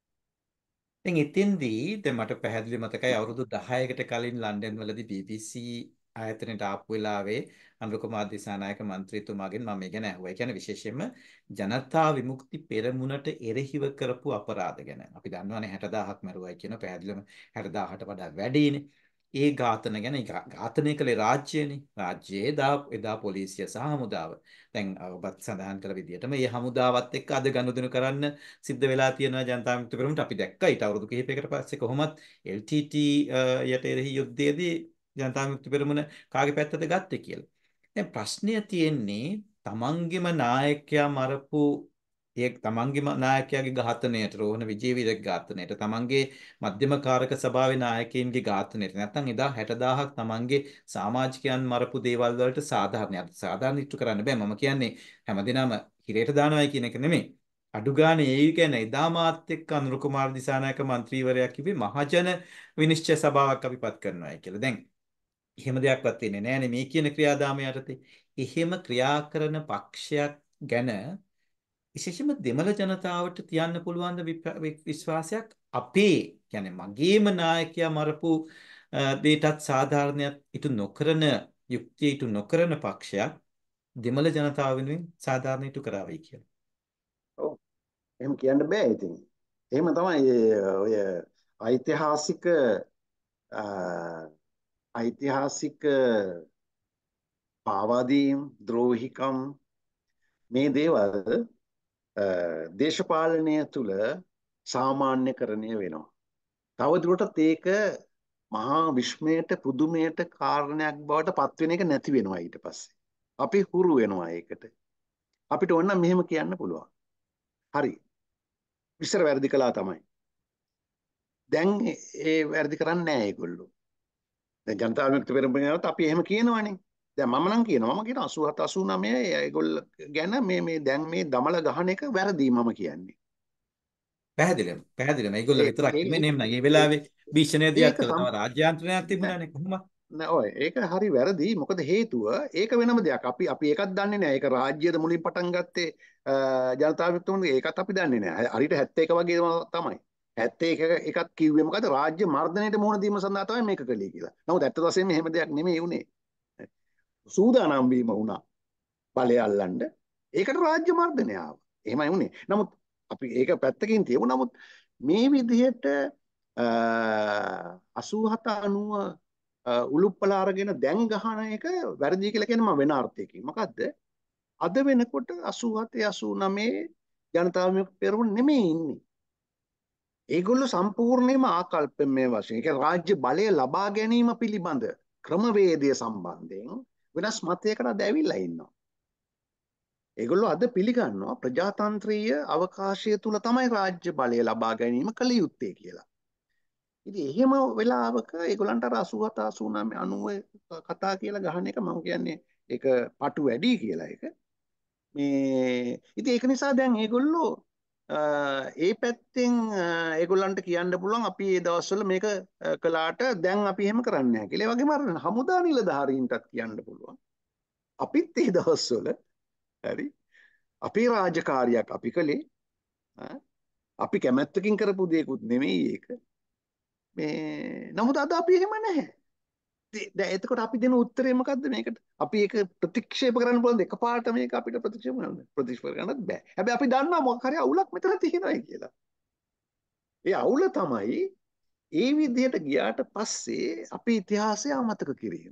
දැන් එතෙන්දී දැන් මට පැහැදිලි මතකයි අවුරුදු 10කට කලින් ලන්ඩන් වලදී BBC ආයතනයට ආපු වෙලාවේ අනුර කුමාර දිසානායක මන්ත්‍රීතුමාගෙන් මම මේ ගැන අහුවා. ඒ කියන්නේ විශේෂයෙන්ම ජනතා විමුක්ති පෙරමුණට එරෙහිව කරපු අපරාධ ගැන. අපි දන්නවනේ 60000ක් මරුවයි කියන පැහැදිලිවම 60000ට වඩා වැඩිනේ. ඒ ඝාතන ගැන ඝාතනය කළේ රාජ්‍යනේ. රාජ්‍යයේ එදා පොලිසිය සහ හමුදාව. දැන් ඔබත් සඳහන් කළ විදිහටම මේ හමුදාවත් එක්ක අද ගනුදෙනු කරන්න සිද්ධ වෙලා තියෙනවා ජනතා විමුක්ති පෙරමුණට. අපි දැක්කා ඊට අවුරුදු කිහිපයකට පස්සේ කොහොමත් LTT යට එරෙහි යුද්ධයේදී ජනතා විමුක්ති පෙරමුණ කාගේ පැත්තද ගත්තේ කියලා. දැන් ප්‍රශ්නය තියෙන්නේ තමන්ගේම නායකයා මරපු තමන්ගේම නායකයාගේ ඝාතනයට රෝහණ විජේවීරගේ ඝාතනයට තමන්ගේ මධ්‍යම කාරක සභාවේ නායකයින්ගේ ඝාතනයට නැත්නම් එදා 60000ක් තමන්ගේ සමාජිකයන් මරපු දේවල් වලට සාධාරණයක් සාධාරණ ඉෂ්ටු කරන්න බෑ. මම කියන්නේ හැමදිනම හිරේට දානවයි කියන එක නෙමෙයි. අඩු ගානේ ඒ කියන්නේ එදා මාත් එක්ක අනුර කුමාර දිසානායක මන්ත්‍රීවරයා කිව්වේ මහජන විනිශ්චය සභාවක් අපි පත් කරනවායි කියලා. දැන් එහෙම දෙයක්වත් වෙන්නේ නැහැනේ මේ කියන ක්‍රියාදාමය යටතේ. එහෙම ක්‍රියා කරන පක්ෂයක් ගැන විශේෂයෙන්ම දෙමළ ජනතාවට තියන්න පුළුවන් විශ්වාසයක් අපේ කියන්නේ මගේම නායකයා මරපු දෙයටත් සාධාරණයක් ඉටු නොකරන යුක්තිය ඉටු නොකරන පක්ෂයක් දෙමළ ජනතාව වෙනුවෙන් සාධාරණ ඉටු කරાવી කියලා. ඔව්. එහෙම කියන්න බෑ ඉතින්. එහෙම තමයි ඔය ඓතිහාසික පාවාදීම් ද්‍රෝහිකම් මේ දේවල් දේශපාලනය තුළ සාමාන්‍යකරණය වෙනවා. තවදුරටත් ඒක මහා විශ්මයට පුදුමයට කාරණයක් බවට පත්වෙන එක නැති වෙනවා ඊට පස්සේ. අපි හුරු වෙනවා ඒකට. අපිට ඕන නම් මෙහෙම කියන්න පුළුවන්. හරි. විශ්තර වැරදි කළා තමයි. දැන් ඒ වැරදි කරන්නේ නැහැ ඒගොල්ලෝ. දැන් ජනතා විමුක්ති පෙරමුණට අපි එහෙම කියනවනේ. දැන් මම නම් කියනවා මම කියන 87 89 ඒගොල්ල ගැන මේ දැන් මේ දමල ගහන එක වැරදි මම කියන්නේ. පැහැදිලිවම ඒගොල්ලෝ විතරක් නෙමෙයි නේම මේ වෙලාවේ භීෂණය දිහත් ඒක කළා. තව රාජ්‍යාන්තරණයක් තිබුණානේ කොහොමද? නෑ ඔය ඒක හරි වැරදි. මොකද හේතුව ඒක වෙනම දෙයක්. අපි ඒකත් දන්නේ නෑ. ඒක රාජ්‍යයද මුලින් පටන් ගත්තේ ජනතා විමුක්ති පෙරමුණ. ඒකත් අපි දන්නේ නෑ. හරියට 71 වගේ තමයි. 71 එකක් කිව්වේ මොකද රාජ්‍ය මර්ධනයට මුහුණ දීම සඳහා තමයි මේක කළේ කියලා. නමුත් ඇත්ත වශයෙන්ම එහෙම දෙයක් නෙමෙයි උනේ. සූදානම් වීම වුණා බලය අල්ලන්න. ඒකට රාජ්‍ය මර්ධනය ආවා. එහෙමයි උනේ. නමුත් අපි ඒක පැත්තකින් තියමු. නමුත් මේ විදිහට 87 90 උලුප්පල අරගෙන දැන් ගහන එක වැරදි කියලා කියන මම වෙන අර්ථයකින්. මොකද්ද? අද වෙනකොට 87 89 ජනතා විමුක්ති පෙරමුණ නෙමෙයි ඉන්නේ. ඒගොල්ලෝ සම්පූර්ණයෙන්ම ආකල්පමය වශයෙන් ඒ රාජ්‍ය බලය ලබා ගැනීම පිළිබඳ ක්‍රමවේදය සම්බන්ධයෙන් වෙනස් මතයකට අද ඇවිල්ලා ඉන්නවා. ඒගොල්ලෝ අද පිළිගන්නවා ප්‍රජාතන්ත්‍රීය අවකාශය තුල තමයි රාජ්‍ය බලය ලබා ගැනීම කළ යුත්තේ කියලා. ඉතින් එහෙම වෙලාවක ඒගොල්ලන්ට අර 87 89 90 කතා කියලා ගහන එක මම කියන්නේ ඒක පටු වැඩි කියලා ඒක. මේ ඉතින් ඒක නිසා දැන් ඒගොල්ලෝ ඒ පැත්තෙන් ඒගොල්ලන්ට කියන්න පුළුවන් අපි මේ දවස්වල මේක කළාට දැන් අපි එහෙම කරන්නේ නැහැ කියලා. ඒ වගේම අර හමුදා නිලධාරීන්ටත් කියන්න පුළුවන්. අපිත් මේ දවස්වල හරි අපේ රාජකාරියක් අපි කළේ අපි කැමැත්තකින් කරපු දෙයක්ුත් නෙමෙයි ඒක. මේ නමුත් අද අපි එහෙම නැහැ. දැන් එතකොට අපි දෙන උත්තරේ මොකද්ද මේකට? අපි ඒක ප්‍රතික්ෂේප කරන්න පුළුවන් එකපාරට මේක අපිට ප්‍රතික්ෂේප කරන්නත් බෑ. හැබැයි අපි දන්නවා මොකක් හරි අවුලක් මෙතන තියෙනවායි කියලා. ඒ අවුල තමයි ඒ විදිහට ගියාට පස්සේ අපි ඉතිහාසය අමතක කිරීම.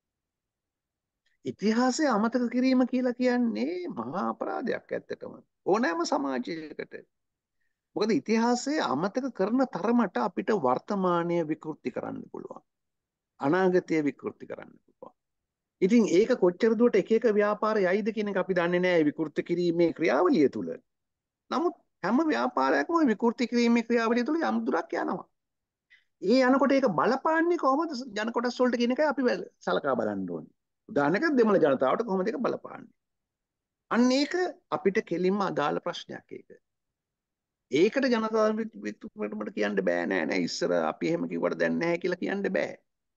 ඉතිහාසය අමතක කිරීම කියලා කියන්නේ මහා අපරාධයක් ඇත්තටම. ඕනෑම සමාජයකට. මොකද ඉතිහාසය අමතක කරන තරමට අපිට වර්තමානය විකෘති කරන්න පුළුවන්. අනාගතය විකෘති කරන්න පුළුවන්. ඉතින් ඒක කොච්චර දුරට එක එක ව්‍යාපාර යයිද කියන එක අපි දන්නේ නැහැ විකෘති කිරීමේ ක්‍රියාවලිය තුල. නමුත් හැම ව්‍යාපාරයක්ම විකෘති කිරීමේ ක්‍රියාවලිය තුල යම් දුරක් යනවා. ඒ යනකොට ඒක බලපාන්නේ කොහොමද ජන කොටස් වලට කියන එකයි අපි සලකා බලන්න ඕනේ. උදාහරණයක් දෙමළ ජනතාවට කොහොමද ඒක බලපාන්නේ? අන්න ඒක අපිට කෙලින්ම අදාළ ප්‍රශ්නයක් ඒක. ඒකට ජනතාව විතුමට කියන්න බෑ නෑ ඉස්සර අපි එහෙම කිව්වට දැන් නැහැ කියලා කියන්න බෑ.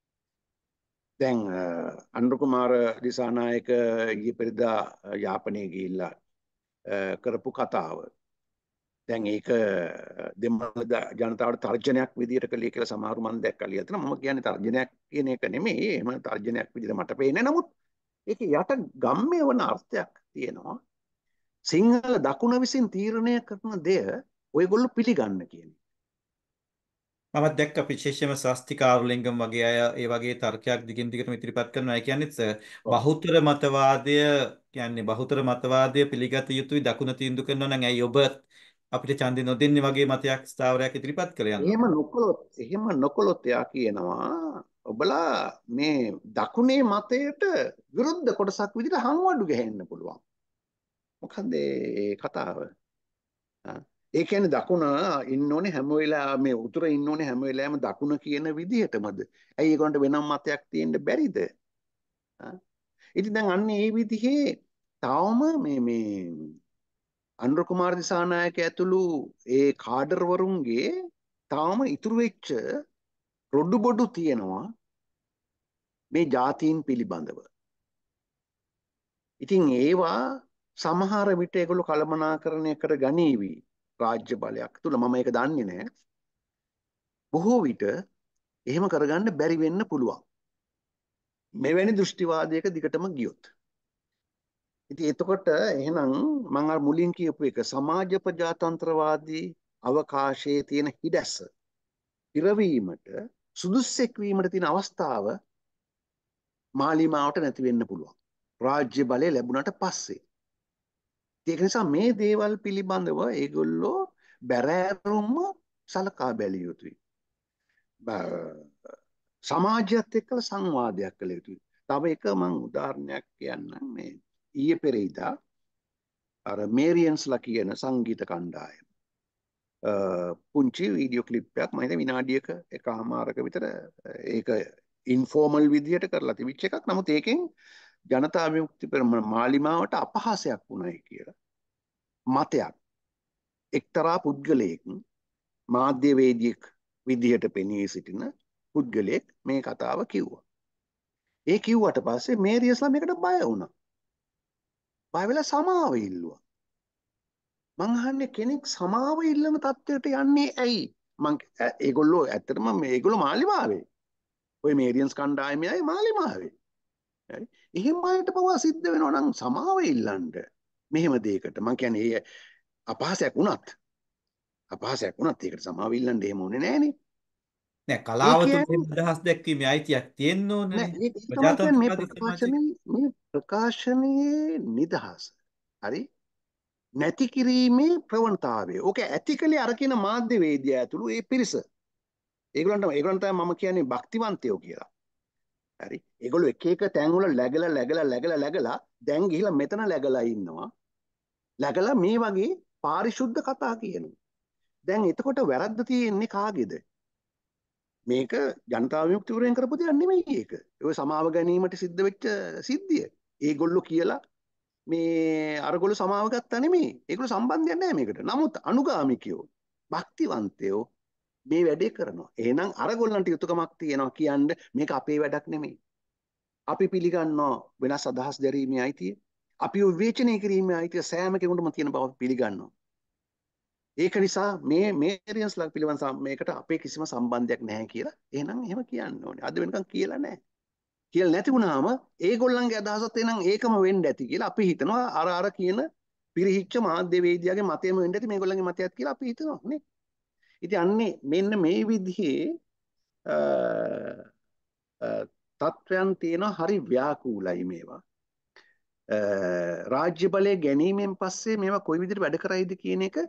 දැන් අනුර කුමාර දිසානායක ඊයේ පෙරදා යාපනයේ ගිහිල්ලා කරපු කතාව. දැන් ඒක දෙමළ ජනතාවට තර්ජනයක් විදියට කළේ කියලා සමහරු මම දැක්කා ලියලා තියෙනවා. මම කියන්නේ තර්ජනයක් කියන එක නෙමෙයි. එහෙම තර්ජනයක් විදියට මට පේන්නේ. නමුත් ඒක යට ගම්මේ වන අර්ථයක් තියෙනවා. සිංහල දකුණ විසින් තීරණය කරන දෙය ඔයගොල්ලෝ පිළිගන්න කියන. මමත් දැක්ක විශේෂයෙන්ම ස්වස්තිකාරුලිංගම් වගේ අය ඒ වගේ තර්කයක් දිගින් දිගටම ඉදිරිපත් කරනවා. ඒ කියන්නේ බහුතර මතවාදය කියන්නේ බහුතර මතවාදය පිළිගත යුතුයි දකුණ තීන්දුව කරනවා නම් ඇයි ඔබ අපිට ඡන්දෙ නොදෙන්නේ වගේ මතයක් ස්ථාවරයක් ඉදිරිපත් කළ යනවා. එහෙම නොකළොත් එයා කියනවා ඔබලා මේ දකුණේ මතයට විරුද්ධ කොටසක් විදිහට හංවඩු ගහන්න පුළුවන්. මොකද්ද ඒ කතාව? ඒ කියන්නේ දකුණ ඉන්න ඕනේ හැම වෙලාවෙම මේ උතුර ඉන්න ඕනේ හැම වෙලාවෙම දකුණ කියන විදිහටමද? ඇයි ඒගොල්ලන්ට වෙනම මතයක් තියෙන්න බැරිද? ඉතින් දැන් අන්න ඒ විදිහේ තාම මේ අනුර කුමාර දිසානායක ඇතුළු ඒ කාඩර්වරුන්ගේ තාම ඉතුරු වෙච්ච රොඩු බොඩු තියෙනවා මේ ජාතීන් පිළිබඳව. ඉතින් ඒවා සමහර විට ඒගොල්ලෝ කළමනාකරණය කර ගනීවි රාජ්‍ය බලයක් තුල. මම ඒක දන්නේ නැහැ. බොහෝ විට එහෙම කරගන්න බැරි වෙන්න පුළුවන්. මෙවැනි දෘෂ්ටිවාදයක දිගටම ගියොත්. ඉතින් එතකොට එහෙනම් මම අර මුලින් කියපු එක සමාජ ප්‍රජාතන්ත්‍රවාදී අවකාශයේ තියෙන හිඩැස්ස ඉරවීමට සුදුස්සෙක් වීමට තියෙන අවස්ථාව මාලිමාවට නැති වෙන්න පුළුවන්. රාජ්‍ය බලය ලැබුණට පස්සේ. ඒක නිසා මේ දේවල් පිළිබඳව ඒගොල්ලෝ බැරෑරුම්ම සලකා බැලිය යුතුයි. සමාජයත් එක්කලා සංවාදයක් කළ යුතුයි. තව එක මම උදාහරණයක් කියන්නම් මේ ඊයේ පෙරේදා අර මේරියන්ස්ලා කියන සංගීත කණ්ඩායම පුංචි වීඩියෝ ක්ලිප් එකක් මම හිතන්නේ විනාඩියක එකමාරක විතර ඒක ඉන්ෆෝමල් විදියට කරලා තිබිච්ච එකක්. නමුත් ඒකෙන් ජනතා විමුක්ති මාලිමාවට අපහාසයක් වුණයි කියලා මතයක් එක්තරා පුද්ගලයෙක් මාධ්‍යවේදියෙක් විදිහට පෙනී සිටින පුද්ගලයෙක් මේ කතාව කිව්වා. ඒ කිව්වට පස්සේ මේරියස්ලා මේකට බය වුණා. බය වෙලා සමාව ඉල්ලුවා. මං අහන්නේ කෙනෙක් සමාව ඉල්ලන තත්ත්වයට යන්නේ ඇයි? ඒගොල්ලෝ ඇත්තටම මේගොල්ලෝ මාලිමාවේ. ඔය මේරියන්ස් කණ්ඩායමේ අය මාලිමාවේ. හරි. එහෙම අයට පවා සිද්ධ වෙනවා නම් සමාව ඉල්ලන්න. මෙහෙම දෙයකට මං කියන්නේ ඒ අපහාසයක් වුණත් ඒකට සමාව ඉල්ලන්න එහෙම ඕනේ නෑනේ. නෑ ඒ කලාව තුළ කියන්නේ අදහස් දැක්වීමේ අයිතියක් තියෙන්න ඕනේ. නෑ ඒක තමයි කියන්නේ ප්‍රජාතන්ත්‍රවාදී සමාජයක මේ ප්‍රකාශනයේ නිදහස. හරි? නැති කිරීමේ ප්‍රවණතාවය. ඕක ඇති කලේ අර කියන මාධ්‍යවේදියා ඇතුළු ඒ පිරිස. ඒගොල්ලන්ට මම කියන්නේ භක්තිවන්තයෝ කියලා. හරි? ඒගොල්ලෝ එක එක තැන්වල läගලා දැන් ගිහිලා මෙතන läගලා ඉන්නවා. läගලා මේ වගේ පාරිශුද්ධ කතා කියනවා. දැන් එතකොට වැරද්ද තියෙන්නේ කාගේද? මේක ජනතා විමුක්තිවරයෙන් කරපු දෙයක් නෙමෙයි ඒක. ඒක සමාව ගැනීමට සිද්ධ වෙච්ච සිද්ධිය. ඒගොල්ලෝ කියලා මේ අරගොල්ලෝ සමාව ගත්තා නෙමෙයි. ඒගොල්ලෝ සම්බන්ධයක් නැහැ මේකට. නමුත් අනුගාමිකයෝ භක්තිවන්තයෝ මේ වැඩේ කරනවා. එහෙනම් අරගොල්ලන්ට යුතුයකමක් තියෙනවා කියන්නේ මේක අපේ වැඩක් නෙමෙයි. අපි පිළිගන්නවා වෙනස් අදහස් දැරීමේ අයිතිය. අපි විවේචනය කිරීමේ අයිතිය සෑම කෙනෙකුටම තියෙන බව පිළිගන්නවා. ඒක නිසා මේ ඒරියන්ස්ලා පිළිබඳ මේකට අපේ කිසිම සම්බන්ධයක් නැහැ කියලා එහෙනම් එහෙම කියන්න ඕනේ. අද වෙනකන් කියලා නැහැ. කියලා නැති වුණාම ඒගොල්ලන්ගේ අදහසත් එනම් ඒකම වෙන්න ඇති කියලා අපි හිතනවා අර කියන පිරිහිච්ච මාධ්‍යවේදියාගේ මතයම වෙන්න ඇති මේගොල්ලන්ගේ මතයත් කියලා අපි හිතනවා නේ. ඉතින් අන්නේ මෙන්න මේ විදිහේ අ, අ, තත්වයන් තියෙනවා හරි ව්‍යාකූලයි මේවා. රාජ්‍ය බලය ගැනීමෙන් පස්සේ මේවා කොයි විදිහට වැඩ කරයිද කියන එක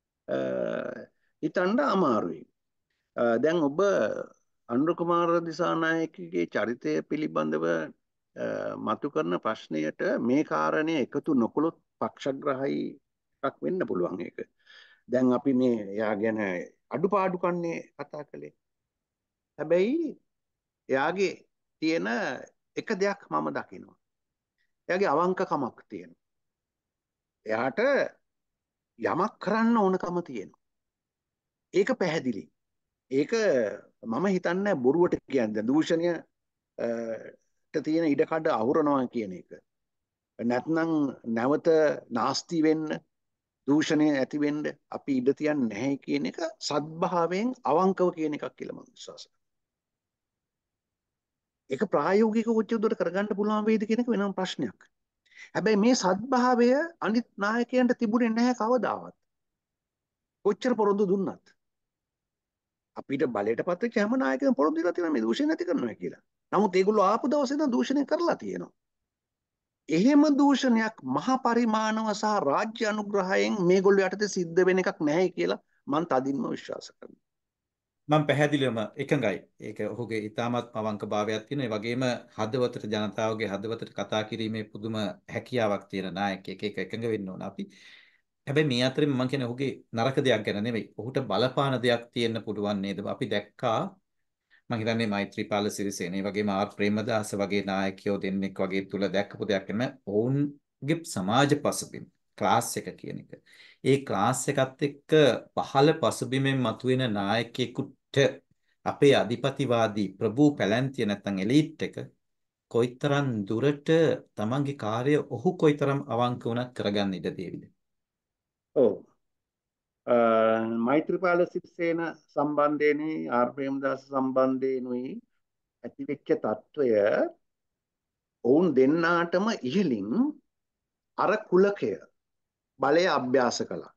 හිතන්න අමාරුයි. දැන් ඔබ අනුර කුමාර දිසානායකගේ චරිතය පිළිබඳව මතු කරන ප්‍රශ්නයට මේ කාරණය එකතු නොකළොත් පක්ෂග්‍රහයි එකක් වෙන්න පුළුවන් ඒක. දැන් අපි මේ එයා ගැන අඩුපාඩු කන්නේ කතා කළේ. හැබැයි එයාගේ තියෙන එක දෙයක් මම දකිනවා. එයාගේ අවංකකමක් තියෙනවා. එයාට යමක් කරන්න ඕනකම තියෙනවා. ඒක පැහැදිලි. ඒක මම හිතන්නේ බොරුවට කියන්නේ දූෂණය තියෙන ඉඩකඩ අහුරනවා කියන එක. නැත්නම් නැවත නාස්ති වෙන්න දූෂණය ඇති වෙන්න අපි ඉඩ තියන්නේ නැහැ කියන එක සත්භාවයෙන් අවංකව කියන එකක් කියලා මම විශ්වාස කරනවා. ඒක ප්‍රායෝගිකව උච්චුද්දට කරගන්න පුළුවන් වේද කියන එක වෙනම ප්‍රශ්නයක්. හැබැයි මේ සත්භාවය අනිත් නායකයන්ට තිබුණේ නැහැ කවදාවත්. කොච්චර පොරොන්දු දුන්නත්. අපිට බලයට පත් වෙච්ච හැම නායකයම පොරොන්දු දීලා තියෙනවා මේ දූෂණය නැති කරනවා කියලා. නමුත් ඒගොල්ලෝ ආපු දවසේ ඉඳන් දූෂණය කරලා තියෙනවා. එහෙම දූෂණයක් මහා පරිමාණව සහ රාජ්‍ය අනුග්‍රහයෙන් මේගොල්ලෝ යටතේ සිද්ධ වෙන එකක් නැහැ කියලා මම තදින්ම විශ්වාස කරනවා. මම පැහැදිලිවම එකඟයි. ඒක ඔහුගේ ඊටමත් අවංක භාවයක් තියෙන. ඒ වගේම හදවතට ජනතාවගේ හදවතට කතා කිරීමේ පුදුම හැකියාවක් තියෙන නායකයෙක්. ඒක එකඟ වෙන්න ඕන අපි. හැබැයි මේ අතරේ මම කියන්නේ ඔහුගේ නරක දෙයක් ගැන නෙමෙයි. ඔහුට බලපාන දෙයක් තියෙන්න පුළුවන් නේද? අපි දැක්කා මම හිතන්නේ මෛත්‍රීපාල සිරිසේන, ඒ වගේම ආර් ප්‍රේමදාස වගේ නායකයෝ දෙන්නෙක් වගේ තුල දැක්කපු දෙයක් නෙමෙයි. ඔවුන්ගේ සමාජ පසුබිම ක්ලාස් එක කියන එක. ඒ ක්ලාස් එකත් එක්ක පහළ පසුබිමෙන් මතුවෙන නායකයෙකුට අපේ අධිපතිවාදී ප්‍රභූ පැලැන්තිය නැත්නම් එලීට් එක කොයිතරම් දුරට තමන්ගේ කාර්යය ඔහු කොයිතරම් අවංක වුණත් කරගන්න ඉඩ දෙවිද? ඔව්. මෛත්‍රීපාල සිරිසේන සම්බන්ධයෙන්යි ආර් ප්‍රේමදාස සම්බන්ධයෙන්ුයි ඇතිවෙච්ච తত্ত্বය ඔවුන් දෙන්නාටම ඉහලින් අර කුලකය බලය අභ්‍යාස කළා.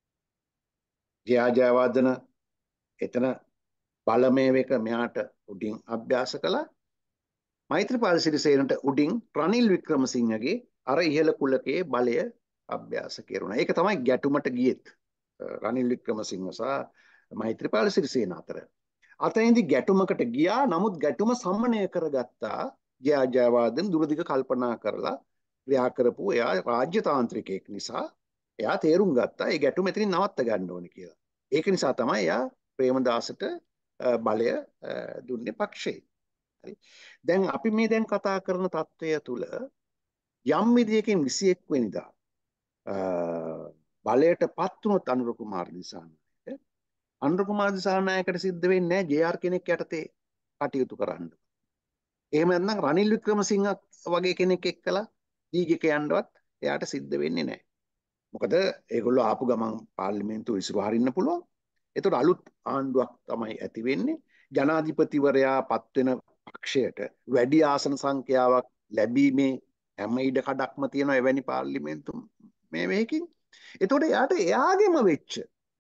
ජයා ජයවර්ධන එතන බලමය එක මෙයාට උඩින් අභ්‍යාස කළා. මෛත්‍රීපාල සිරිසේනට උඩින් රනිල් වික්‍රමසිංහගේ අර ඉහළ කුලකයේ බලය අභ්‍යාස කෙරුණා. ඒක තමයි ගැටුමට ගියෙත් රනිල් වික්‍රමසිංහ සහ මෛත්‍රීපාල සිරිසේන අතර. අතෙන්දි ගැටුමකට ගියා. නමුත් ගැටුම සමනය කරගත්තා ජයා ජයවර්ධන දුරදිග කල්පනා කරලා ක්‍රියා කරපු එයා රාජ්‍ය තාන්ත්‍රිකයෙක් නිසා එයා තේරුම් ගත්තා ඒ ගැටුම එතනින් නවත්ත ගන්න ඕනේ කියලා. ඒක නිසා තමයි එයා ප්‍රේමදාසට බලය දුන්නේ පක්ෂේ. හරි. දැන් අපි මේ දැන් කතා කරන තත්වය තුළ යම් විදියකින් 21 වෙනිදා බලයට පත් වුණොත් අනුර කුමාර දිසානායක අනුර කුමාර දිසානායකට සිද්ධ වෙන්නේ නැහැ ජේ.ආර් කෙනෙක් යටතේ කටයුතු කරන්න. එහෙම නැත්නම් රනිල් වික්‍රමසිංහ වගේ කෙනෙක් එක්කලා දීගක යන්නවත් එයාට සිද්ධ වෙන්නේ නැහැ. මොකද ඒගොල්ලෝ ආපු ගමන් පාර්ලිමේන්තුව ඉස්සරහ හරින්න පුළුවන්. ඒතකොට අලුත් ආණ්ඩුවක් තමයි ඇති වෙන්නේ. ජනාධිපතිවරයා පත් වෙන පක්ෂයට වැඩි ආසන සංඛ්‍යාවක් ලැබීමේ හැම ඉඩ කඩක්ම තියෙන එවැනි පාර්ලිමේන්තු මේ වෙහකින්. ඒතකොට එයාට එයාගෙම වෙච්ච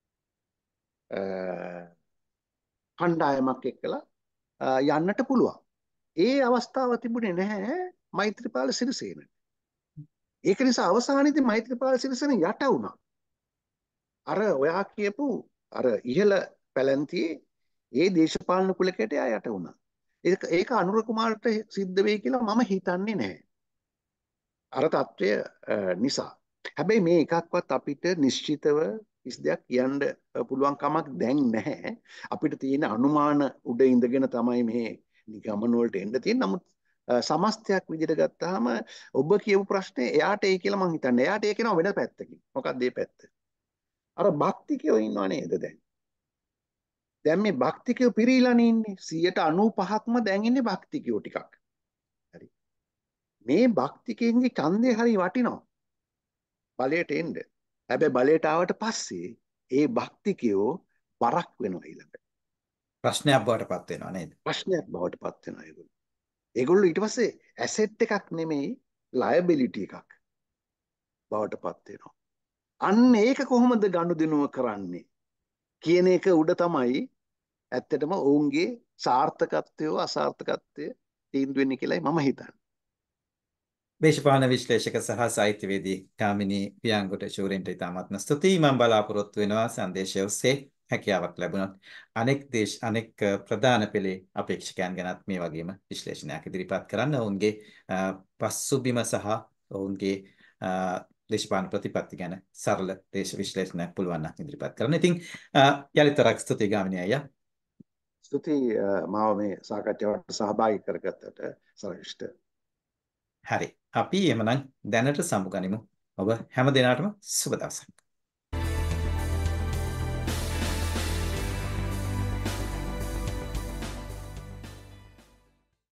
කණ්ඩායමක් එක්කලා යන්නට පුළුවන්. ඒ අවස්ථාව තිබුණේ නැහැ මෛත්‍රීපාල සිරිසේනට. ඒක නිසා අවසානයේදී මෛත්‍රීපාල සිරිසේන යට වුණා. අර ඔයා කියපු අර ඉහළ පැලැන්තියේ ඒ දේශපාලන කුලකයට එයා යට වුණා. ඒක අනුර කුමාරට සිද්ධ වෙයි කියලා මම හිතන්නේ නැහැ. අර తත්වය නිසා. හැබැයි මේ එකක්වත් අපිට නිශ්චිතව කිසි දෙයක් කියන්න පුළුවන් කමක් දැන් නැහැ. අපිට තියෙන අනුමාන උඩ ඉඳගෙන තමයි මේ නිගමන වලට එන්න තියෙන්නේ. නමුත් සමස්තයක් විදිහට ගත්තාම ඔබ කියපු ප්‍රශ්නේ එයාට ඒ කියලා මම හිතන්නේ. එයාට ඒක නෝ වෙන පැත්තකින්. මොකක්ද මේ පැත්ත? අර භක්තිකයෝ ඉන්නව නේද දැන්? දැන් මේ භක්තිකයෝ පිරීලානේ ඉන්නේ 95%ක්ම දැන් ඉන්නේ භක්තිකයෝ ටිකක්. හරි. මේ භක්තිකයන්ගේ ඡන්දේ හරි වටිනවා. බලයට එන්න. හැබැයි බලයට ආවට පස්සේ ඒ භක්තිකයෝ බරක් වෙනවා ඊළඟට. ප්‍රශ්නයක් බවට පත් වෙනවා නේද? ප්‍රශ්නයක් බවට පත් වෙනවා ඒගොල්ලෝ. ඒගොල්ලෝ ඊට පස්සේ ඇසෙට් එකක් නෙමෙයි ලයබිලිටි එකක් බවට පත් වෙනවා. අන්න ඒක කොහොමද ගනුදෙනුව කරන්නේ කියන එක උඩ තමයි ඇත්තටම ඔවුන්ගේ සාර්ථකත්වය අසාර්ථකත්වය තීන්දුව වෙන්නේ කියලායි මම හිතන්නේ. දේශපාලන විශ්ලේෂක සහ සාහිත්‍යවේදී කාමිනී පියාංගොඩ ශූරින්ට ඉතාමත්ම ස්තුතියි. මම බලාපොරොත්තු වෙනවා සංදේශය ඔස්සේ හැකියාවක් ලැබුණොත් අනෙක් ප්‍රධාන පෙළේ අපේක්ෂකයන් ගැනත් මේ වගේම විශ්ලේෂණයක් ඉදිරිපත් කරන්න ඔවුන්ගේ පසුබිම සහ ඔවුන්ගේ දේශපාලන ප්‍රතිපත්ති ගැන සරල දේශ විශ්ලේෂණයක් පුළුවන් නම් ඉදිරිපත් කරන්න. ඉතින් යලිත් වරක් ස්තුතියි ගාමිණී අයියා. ස්තුතියි මාව මේ සාකච්ඡාවට සහභාගී කරගත්තට සර්විෂ්ට. හරි. අපි එහෙමනම් දැනට සමුගනිමු. ඔබ හැම දිනාටම සුබ දවසක්.